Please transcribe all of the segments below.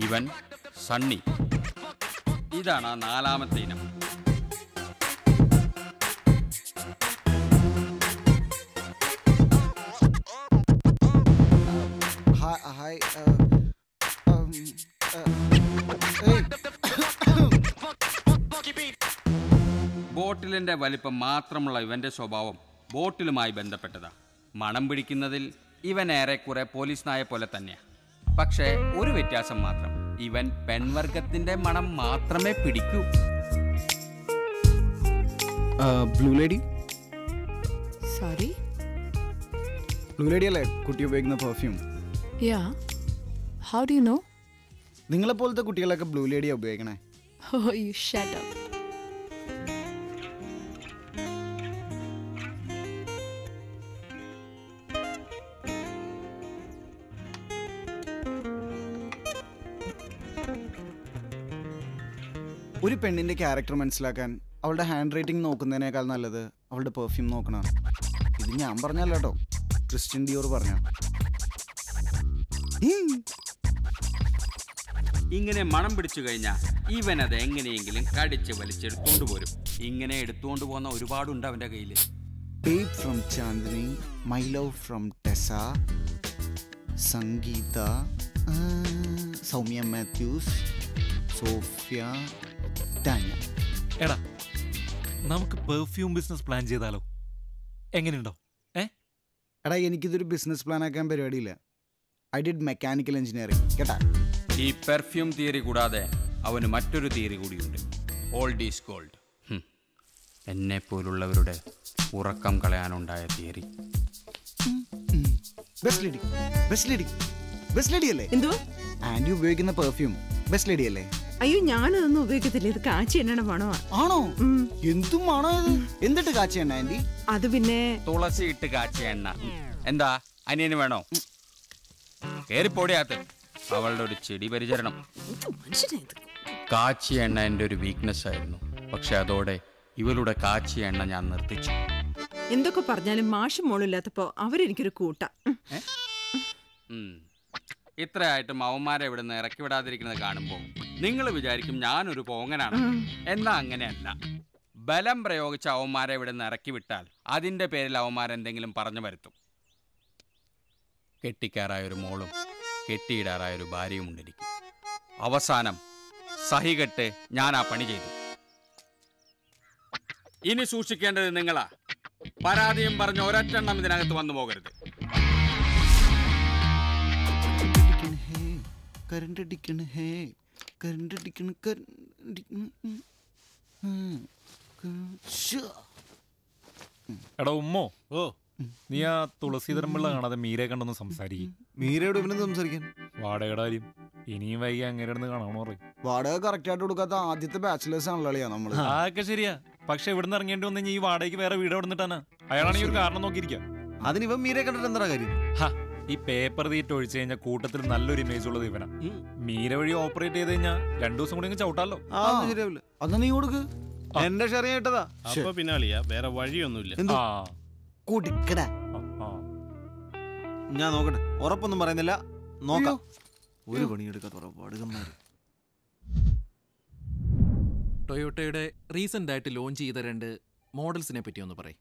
ഇവൻ സണ്ണി. ഇതാണ് ആ നാലാമത്തെ ഇനം. ബോട്ടിലിന്റെ വലിപ്പം മാത്രമുള്ള ഇവന്റെ സ്വഭാവം ബോട്ടിലുമായി ബന്ധപ്പെട്ടതാ. മണം പിടിക്കുന്നതിൽ ഇവൻ ഏറെക്കുറെ പോലീസ് നായ പോലെ തന്നെയാ. പക്ഷേ ഒരു വ്യത്യാസം മാത്രം, ഇവൻ പെൺവർഗത്തിന്റെ മണം മാത്രമേ പിടിക്കൂ. Blue lady. Sorry, blue lady അല്ലേ കുട്ടി ഉപയോഗിക്കുന്ന perfume? Yeah. How do you know? നിങ്ങളെപ്പോലത്തെ കുട്ടികളൊക്കെ ബ്ലൂ ലേഡിയാണ് ഉപയോഗിക്കണേ. Oh you shut up. ഒരു പെണ്ണിന്റെ ക്യാരക്ടർ മനസ്സിലാക്കാൻ അവളുടെ ഹാൻഡ് റൈറ്റിംഗ് നോക്കുന്നതിനേക്കാൾ നല്ലത് അവളുടെ പെർഫ്യൂം നോക്കണതാണ്. ഇത് ഞാൻ പറഞ്ഞല്ല കേട്ടോ, ക്രിസ്ത്യൻ ഡിയോർ പറഞ്ഞ. ഇങ്ങനെ മണം പിടിച്ചു കഴിഞ്ഞാൽ ഇവൻ അത് എങ്ങനെയെങ്കിലും കടിച്ച് വലിച്ചെടുത്തോണ്ട് പോരും. ഇങ്ങനെ എടുത്തുകൊണ്ട് പോകുന്ന ഒരുപാടുണ്ട് അവന്റെ കയ്യില്. Babe from Chandni, My Love from Tessa, Sangeetha, Soumya Mathews, Sophia, Tania. എടാ, നമുക്ക് പെർഫ്യൂം ബിസിനസ് പ്ലാൻ ചെയ്താലോ? എങ്ങനെയുണ്ടോ? എടാ, എനിക്കിതൊരു ബിസിനസ് പ്ലാൻ ആക്കാൻ പരിപാടിയില്ല. ഐ ഡിഡ് മെക്കാനിക്കൽ എഞ്ചിനീയറിംഗ് കേട്ടാ. ഈ പെർഫ്യൂം തിയറി കൂടാതെ അവന് മറ്റൊരു തിയറി കൂടിയുണ്ട്, ഓൾഡ് ഈസ് ഗോൾഡ്. എന്നെ പോലുള്ളവരുടെ ഉറക്കം കളയാനുണ്ടായ theory. Best lady, best lady, best lady അല്ലേ? എന്തോ ആന്റി ഉപയോഗിക്കുന്ന പെർഫ്യൂം ബെസ്റ്റ് ലേഡി അല്ലേ? അയ്യോ, ഞാനതൊന്നും ഉപയോഗിക്കത്തില്ല. ഇത് കാച്ചി എണ്ണ മണമാ. ആണോ? എന്തും ആണോ ഇത്? എന്നിട്ട് കാച്ചി എണ്ണ ആന്റി? അത് പിന്നെ തുളസി ഇട്ട് കാച്ചിയ എണ്ണ. എന്താ അനിയന് വേണോ? കേറിപ്പോടിയാത്ത അവളുടെ ഒരു ചെടി പരിചരണം. കാച്ചിയ എണ്ണ എൻ്റെ ഒരു വീക്ക്നെസ് ആയിരുന്നു. പക്ഷെ അതോടെ ഇവളുടെ കാച്ചിയ എണ്ണ ഞാൻ നിർത്തിച്ചു. എന്തൊക്കെ പറഞ്ഞാലും മാഷും മോളില്ലാത്തപ്പോ അവരെനിക്കൊരു കൂട്ട. ഇത്രയായിട്ടും അവന്മാരെ ഇവിടെ നിന്ന് ഇറക്കി വിടാതിരിക്കുന്നത് കാണുമ്പോൾ നിങ്ങൾ വിചാരിക്കും ഞാനൊരു പോങ്ങനാണ്. എന്നാ അങ്ങനെയല്ല. ബലം പ്രയോഗിച്ച അവന്മാരെ ഇവിടെ നിന്ന് ഇറക്കി വിട്ടാൽ അതിൻ്റെ പേരിൽ അവന്മാരെന്തെങ്കിലും പറഞ്ഞു വരുത്തും. കെട്ടിക്കാറായൊരു മോളും കെട്ടിയിടാറായൊരു ഭാര്യയും ഉണ്ടിരിക്കും. അവസാനം സഹികെട്ട് ഞാൻ ആ പണി ചെയ്തു. ഇനി സൂക്ഷിക്കേണ്ടത് നിങ്ങളാ. പരാതിയും പറഞ്ഞ് ഒരൊറ്റെണ്ണം ഇതിനകത്ത് വന്നു പോകരുത്. എടാ ഉമ്മോ, നീ ആ തുളസീധരൻ പിള്ള കാണാതെ മീരയെ കണ്ടൊന്ന് സംസാരിക്കും. മീരയോട് ഇവനെ സംസാരിക്കാൻ വാടകയുടെ കാര്യം ഇനിയും വൈകി അങ്ങനെ ഇരുന്ന് കാണാമെന്ന് പറയും. വാടക കറക്റ്റ് ആയിട്ട് കൊടുക്കാത്ത ആദ്യത്തെ ബാച്ചിലേഴ്സ് ആണല്ലോ നമ്മള്. അതൊക്കെ ശരിയാ. പക്ഷെ ഇവിടുന്ന് ഇറങ്ങേണ്ടി വന്നു ഈ വാടകയ്ക്ക് വേറെ വീട് വന്നിട്ടാണ്. അയാളാണെങ്കിൽ ഒരു കാരണം നോക്കിയിരിക്കാം. അതിന് ഇവൻ മീരെ കണ്ടിട്ട് എന്താ കാര്യം? ഈ പേപ്പർ തീറ്റ ഒഴിച്ചു കഴിഞ്ഞാൽ കൂട്ടത്തിൽ നല്ലൊരു ഇമേജ് ഉള്ളത് ഇവനാ. മീര വഴി ഓപ്പറേറ്റ് ചെയ്ത് കഴിഞ്ഞാൽ 2 ദിവസം കൂടി ചവിട്ടാലോ. ശരിയാവില്ല. അന്ന് നീ കൊടുക്ക്. എന്റെ ഷെയർ കേട്ടതാ. അപ്പൊ പിന്നാളിയാ, വേറെ വഴിയൊന്നുമില്ല. ഞാൻ നോക്കട്ടെ, ഉറപ്പൊന്നും പറയുന്നില്ല, നോക്കാം. ഒരു പണിയെടുക്കാത്ത ഉറപ്പാടുകന്മാര്. ടൊയോട്ടയുടെ റീസെന്റ് ആയിട്ട് ലോഞ്ച് ചെയ്ത 2 മോഡൽസിനെ പറ്റി ഒന്ന് പറയും.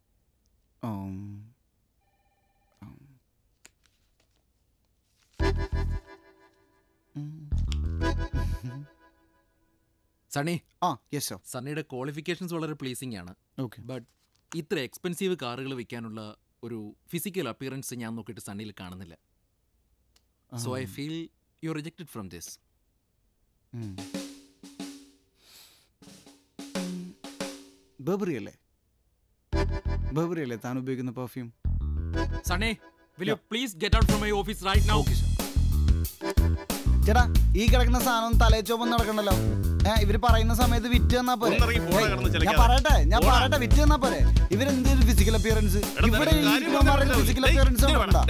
സണ്ണി, സണ്ണിയുടെ ക്വാളിഫിക്കേഷൻസ് വളരെ പ്ലീസിംഗ് ആണ്. ബട്ട് ഇത്ര എക്സ്പെൻസീവ് കാറുകൾ വിൽക്കാനുള്ള ഒരു ഫിസിക്കൽ അപ്പിയറൻസ് ഞാൻ നോക്കിയിട്ട് സണ്ണിയിൽ കാണുന്നില്ല. So I feel you rejected from this. Burberry അല്ലേ താൻ ഉപയോഗിക്കുന്ന perfume? Sunny, will you please get out from my office right now? ചേട്ടാ, ഈ കിടക്കുന്ന സാധനം തലച്ചോപ്പം നടക്കണ്ടല്ലോ. ഇവര് പറയുന്ന സമയത്ത് വിറ്റ് തന്നാ പോരെ. ഞാൻ പറയട്ടെ വിറ്റ് തന്നാ പോരെ. ഇവരെന്ത് ഫിസിക്കൽ അപ്പിയറൻസ്? ഇവിടെ ഫിസിക്കൽ അപ്പിയറൻസ്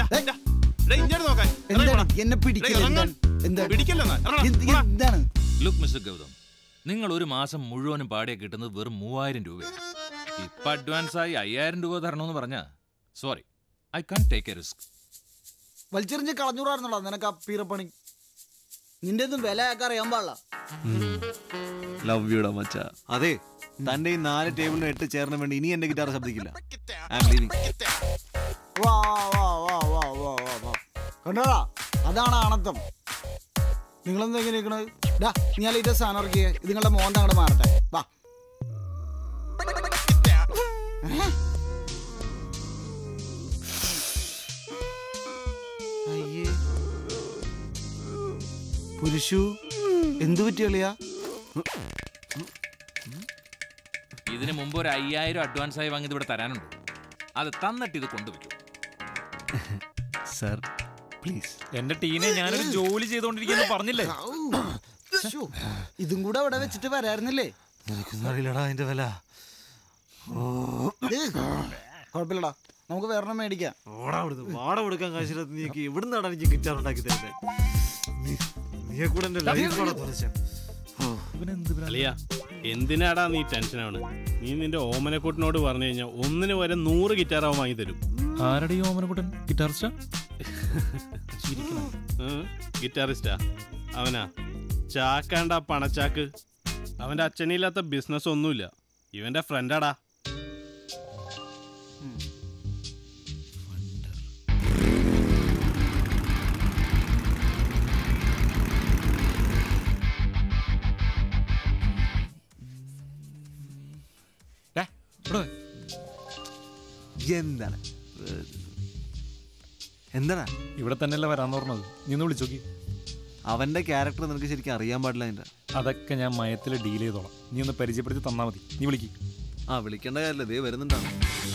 എന്നെ പിടിക്കില്ല. എന്താണ്? ലുക്ക് മിസ്റ്റർ ഗൗതം, നിങ്ങൾ ഒരു മാസം മുഴുവനും പാടിയ കിട്ടുന്നത് വെറും 3000 രൂപയാണ്. ഇപ്പൊ അഡ്വാൻസായി 5000 രൂപ തരണമെന്ന് പറഞ്ഞാ sorry, I can take a risk. വലിച്ചെറിഞ്ഞ് കളഞ്ഞൂറായിരുന്നോളാ നിനക്ക് ആ പീറപ്പണി. നിന്റെ ഒന്നും വില ഒക്കെ അറിയാൻ പാടില്ല. ലവ് യുടാ മച്ച. അതെ, തന്റെ ഈ 4 ടേബിളിന് 8 ചേർന്ന് വേണ്ടി ഇനി എന്റെ ഗിറ്റാർ ശബ്ദിക്കില്ല. I am leaving. കണ്ടോടാ, അതാണ് ആണത്തം. നിങ്ങളെന്താ ഇങ്ങനെ ഇരിക്കണത്? ഞാൻ ഇത് സാധനം ഇറക്കിയേ, ഇത് നിങ്ങളുടെ മോന്ത അങ്ങോട്ട് മാറട്ടെ. വാ. പുരുഷു, എന്തു പറ്റിയ? ഇതിന് മുമ്പ് ഒരു 5000 അഡ്വാൻസ് ആയി വാങ്ങിയത് ഇവിടെ തരാനുണ്ട്. അത് തന്നിട്ട് ഇത് കൊണ്ടുവയ്ക്കും. Sir please. എന്റെ ടീനെ ഞാനൊരു ജോലി ചെയ്തോണ്ടിരിക്കുന്നു പറഞ്ഞില്ലേ? ഇതും കൂടെ അവിടെ വെച്ചിട്ട് വരായിരുന്നില്ലേ? അറിയില്ലടാ അതിന്റെ വില. കുഴപ്പമില്ലടാ, നമുക്ക് വേറെ മേടിക്കാം. വാട കൊടുക്കാൻ കാശില്ലാത്ത നീക്ക് എവിടുന്നാണ് എനിക്ക് ഗിറ്റാർ ഉണ്ടാക്കി തരുന്നത്? നീയെ കൂടെ എന്റെ ലൈഫ് തുറച്ച. അളിയ, എന്തിനാടാ നീ ടെൻഷനാണ്? നീ നിന്റെ ഓമനക്കൂട്ടിനോട് പറഞ്ഞു കഴിഞ്ഞാൽ ഒന്നിന് വരെ 100 ഗിറ്റാർ അവൻ വാങ്ങി തരും. ആരുടെ ഈ ഓമനക്കുട്ടൻ? ഗിറ്റാറിസ്റ്റാ? ഗിറ്റാറിസ്റ്റാ അവനാ. ചാക്കാണ്ട പണച്ചാക്ക്. അവന്റെ അച്ഛനില്ലാത്ത ബിസിനസ് ഒന്നുമില്ല. ഇവന്റെ ഫ്രണ്ടാടാ. എന്താണ് എന്താണ് ഇവിടെ തന്നെയല്ല വരാന്ന് പറഞ്ഞത്. നീ ഒന്ന് വിളിച്ചോക്കി. അവന്റെ ക്യാരക്ടർ നിനക്ക് ശരിക്കും അറിയാൻ പാടില്ല. അതിന്റെ അതൊക്കെ ഞാൻ മയത്തിൽ ഡീൽ ചെയ്തോളാം. നീ ഒന്ന് പരിചയപ്പെടുത്തി തന്നാ മതി. നീ വിളിക്ക്. വിളിക്കേണ്ട കാര്യമില്ല, ദേ വരുന്നുണ്ടാണ്.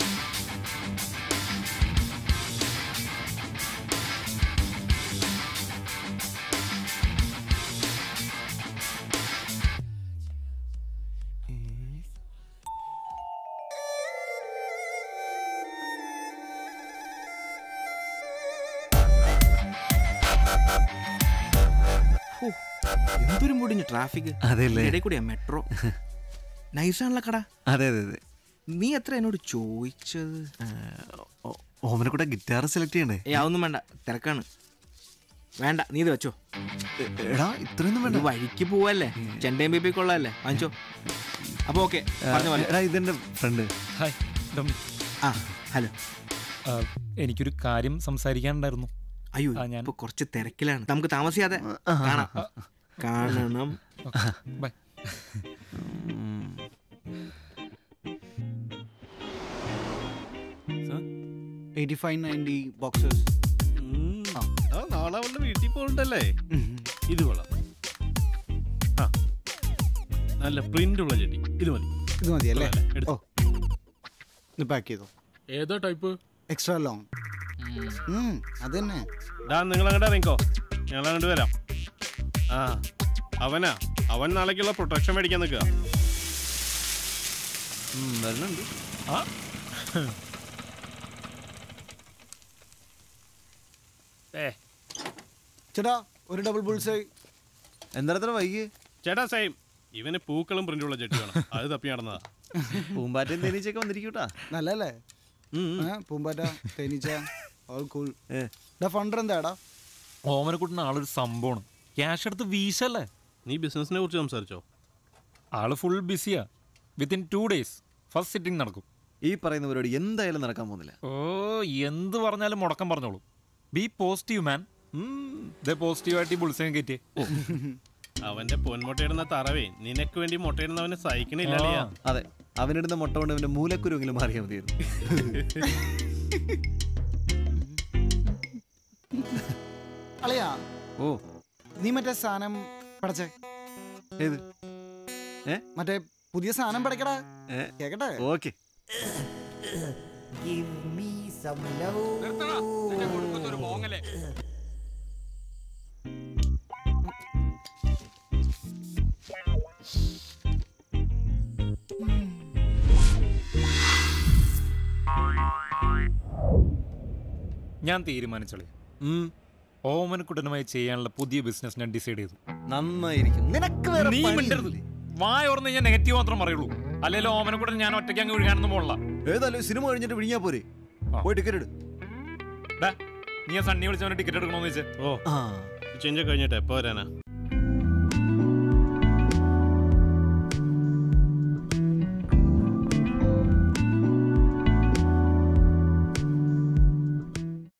എന്തൊരു മുടിഞ്ഞു ട്രാഫിക്. ഇടയിൽ കൂടിയാ മെട്രോ. നൈസാണല്ലോ കട. അതെ അതെ അതെ. നീ എത്ര എന്നോട് ചോദിച്ചത്? ഓമനെ കൂടെ ഗിറ്റാർ സെലക്ട് ചെയ്യണ്ടേ? അതൊന്നും വേണ്ട, തിരക്കാണ്. വേണ്ട, നീ ഇത് വെച്ചോ. എടാ ഇത്രയൊന്നും വേണ്ട, വഴിക്ക് പോവല്ലേ, ചെണ്ടയും ബേബി കൊള്ളാല്ലേ, വാങ്ങിച്ചോ. അപ്പൊ ഓക്കെ. എടാ ഇതെന്റെ ഫ്രണ്ട്. ഹായ് ഡൊമി. ആ ഹലോ. എനിക്കൊരു കാര്യം സംസാരിക്കാനുണ്ടായിരുന്നു. അയ്യോ, ഞാൻ ഇപ്പൊ കുറച്ച് തിരക്കിലാണ്. നമുക്ക് താമസിയാതെ കാണണം. ബൈ. ബോക്സസ്. നാളെ അവളുടെ വീട്ടിൽ പോകണ്ടല്ലേ? ഇത് കൊള്ളാം. നല്ല പ്രിന്റ് ഉള്ള ചെടി. ഇത് മതി. ഇത് മതി അല്ലേ? ഇത് പാക്ക് ചെയ്തോ. ഏതോ ടൈപ്പ്? Extra long. അത് തന്നെ. നിങ്ങൾ അങ്ങോട്ട് ഇറങ്ങിക്കോ, ഞങ്ങൾ അങ്ങോട്ട് വരാം. അവൻ നാളേക്കുള്ള പ്രൊട്ടക്ഷൻ മേടിക്കാൻ നിൽക്കുക. വരുന്നുണ്ട്. ചേട്ടാ ഒരു ഡബിൾ ബുൾസൈ. എന്താ വൈകി? ചേട്ടാ സെയിം. ഇവന് പൂക്കളും പ്രിന്റുള്ള ചെടി വേണം. അത് തപ്പി നടന്നതാ. പൂമ്പാറ്റയും തേനീച്ചയൊക്കെ വന്നിരിക്കൂട്ടാ. നല്ലല്ലേ? പൂമ്പാറ്റ, തേനീച്ച, ഓൾ കൂൾ. ഫണ്ടർ എന്താടാ? ഓമനക്കുട്ടൻ ആളൊരു സംഭവമാണ്. ക്യാഷ് എടുത്ത് വീശല്ലേ. നീ ബിസിനസിനെ കുറിച്ച് സംസാരിച്ചോ? ആള് ഫുൾ ബിസിയാ. വിത്തിൻ 2 days ഫസ്റ്റ് സിറ്റിംഗ് നടക്കും. ഈ പറയുന്ന പരിപാടി എന്തായാലും നടക്കാൻ പോകുന്നില്ല. എന്ത് പറഞ്ഞാലും മുടക്കം പറഞ്ഞോളൂ. Be positive man. പോസിറ്റീവായിട്ട് ഈ ബുൾസൈൻ കയറ്റി. അവന്റെ പൊന്മുട്ടയിടുന്ന തറവേ നിനക്ക് വേണ്ടി മുട്ടയിടുന്നവനെ സഹിക്കണില്ല. അതെ, അവനിടുന്ന മുട്ട കൊണ്ട് അവന്റെ മൂലക്കുരുവെങ്കിലും മാറിയാൽ മതിയായിരുന്നു. അളിയാ, നീ മറ്റേ സാധനം പടച്ചേ. ഏത്? മറ്റേ പുതിയ സാധനം പടക്കടാ. കേക്കട്ടെ? ഓക്കെ. ഞാൻ തീരുമാനിച്ചോളെ. ഓമനക്കുട്ടനുമായി ചെയ്യാനുള്ള പുതിയ ബിസിനസ് ഞാൻ ഡിസൈഡ് ചെയ്തു. നന്നായിരിക്കും. വായോർന്ന് ഞാൻ നെഗറ്റീവ് മാത്രം പറയുള്ളൂ. അല്ലെങ്കിൽ ഓമനക്കുട്ടൻ ഞാൻ ഒറ്റയ്ക്ക് അങ്ങ് വിഴുകാനൊന്നും പോകണ്ട. ഏതായാലും സിനിമ കഴിഞ്ഞിട്ട് വിഴിഞ്ഞാ പോരെ. പോയി ടിക്കറ്റ് എടു. നീ സണ്ണി വിളിച്ചവനെ ടിക്കറ്റ് എടുക്കണോന്ന് വെച്ചേ. ചേഞ്ച് കഴിഞ്ഞിട്ട് എപ്പോ വരാനാ?